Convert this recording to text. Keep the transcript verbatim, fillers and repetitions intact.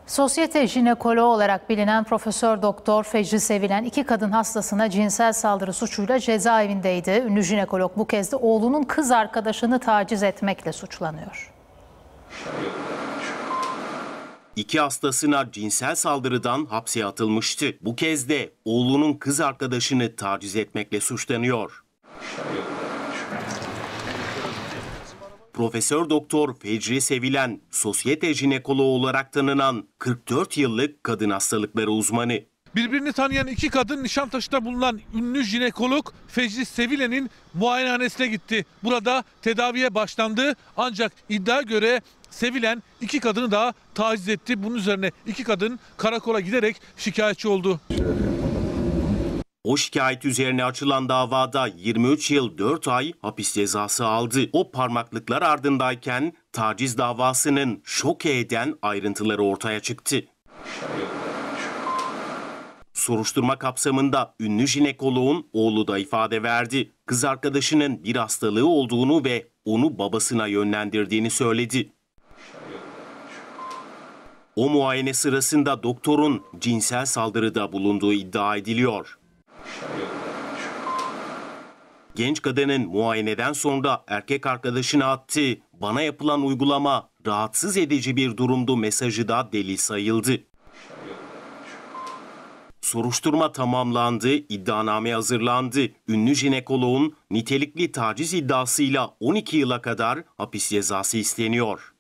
Sosyete jinekoloğu olarak bilinen Profesör Doktor Fecri Sevilen iki kadın hastasına cinsel saldırı suçuyla cezaevindeydi. Ünlü jinekolog bu kez de oğlunun kız arkadaşını taciz etmekle suçlanıyor. İki hastasına cinsel saldırıdan hapse atılmıştı. Bu kez de oğlunun kız arkadaşını taciz etmekle suçlanıyor. Profesör Doktor Fecri Sevilen, sosyete jinekoloğu olarak tanınan kırk dört yıllık kadın hastalıkları uzmanı. Birbirini tanıyan iki kadın Nişantaşı'nda bulunan ünlü jinekolog Fecri Sevilen'in muayenehanesine gitti. Burada tedaviye başlandı ancak iddiaya göre Sevilen iki kadını daha taciz etti. Bunun üzerine iki kadın karakola giderek şikayetçi oldu. O şikayet üzerine açılan davada yirmi üç yıl dört ay hapis cezası aldı. O parmaklıklar ardındayken taciz davasının şok eden ayrıntıları ortaya çıktı. Soruşturma kapsamında ünlü jinekoloğun oğlu da ifade verdi. Kız arkadaşının bir hastalığı olduğunu ve onu babasına yönlendirdiğini söyledi. O muayene sırasında doktorun cinsel saldırıda bulunduğu iddia ediliyor. Genç kadının muayeneden sonra erkek arkadaşına attığı "bana yapılan uygulama rahatsız edici bir durumdu" mesajı da delil sayıldı. Soruşturma tamamlandı, iddianame hazırlandı. Ünlü jinekoloğun nitelikli taciz iddiasıyla on iki yıla kadar hapis cezası isteniyor.